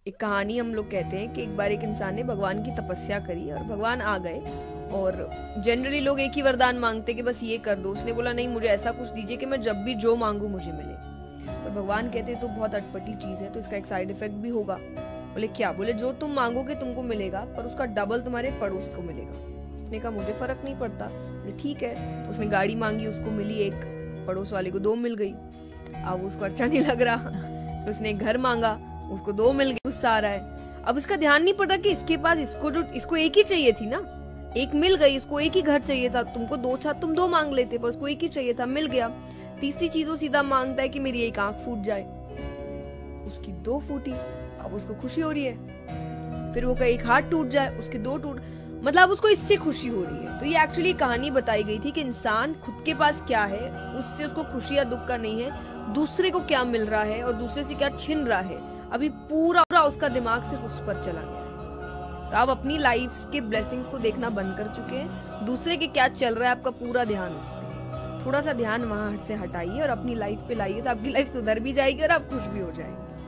एक कहानी हम लोग कहते हैं कि एक बार एक इंसान ने भगवान की तपस्या करी और भगवान आ गए। और जनरली लोग एक ही वरदान मांगते कि बस ये कर दो। उसने बोला नहीं, मुझे ऐसा कुछ दीजिए कि मैं जब भी जो मांगू मुझे मिले। पर भगवान कहते तो बहुत अटपटी चीज है, तो इसका एक साइड इफेक्ट भी होगा। बोले क्या? बोले जो तुम मांगोगे तुमको मिलेगा, पर उसका डबल तुम्हारे पड़ोस को मिलेगा। उसने कहा मुझे फर्क नहीं पड़ता। बोले ठीक है। तो उसने गाड़ी मांगी, उसको मिली एक, पड़ोस वाले को दो मिल गई। अब उसको अच्छा नहीं लग रहा, तो उसने एक घर मांगा, उसको दो मिल गई, गुस्सा आ रहा है। अब उसका ध्यान नहीं पड़ा कि इसके पास इसको एक ही चाहिए थी ना, एक मिल गई, इसको एक ही घर चाहिए था। तुमको दो छत तुम दो मांग लेते, पर उसको एक ही चाहिए था, मिल गया। तीसरी चीज वो सीधा मांगता है कि मेरी एक आंख फूट जाए, उसकी दो फूटी, अब उसको खुशी हो रही है। फिर वो का एक हाथ टूट जाए, उसके दो टूट, मतलब उसको इससे खुशी हो रही है। तो ये एक्चुअली कहानी बताई गई थी कि इंसान खुद के पास क्या है उससे उसको खुशी या दुख का नहीं है, दूसरे को क्या मिल रहा है और दूसरे से क्या छिन रहा है। अभी पूरा उसका दिमाग सिर्फ उस पर चला गया है। तो आप अपनी लाइफ के ब्लेसिंग्स को देखना बंद कर चुके हैं, दूसरे के क्या चल रहा है आपका पूरा ध्यान उस पर। थोड़ा सा ध्यान वहां से हटाइए और अपनी लाइफ पे लाइए, तो आपकी लाइफ सुधर भी जाएगी और आप खुश भी हो जाएंगे।